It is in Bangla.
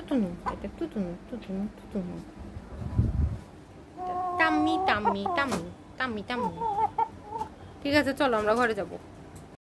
তুতুনু, এটা তুতুনু তুতুনু তুতুনু। টাম্মি টাম্মি টাম্মি টাম্মি টাম্মি। ঠিক আছে চলো আমরা ঘরে যাবো।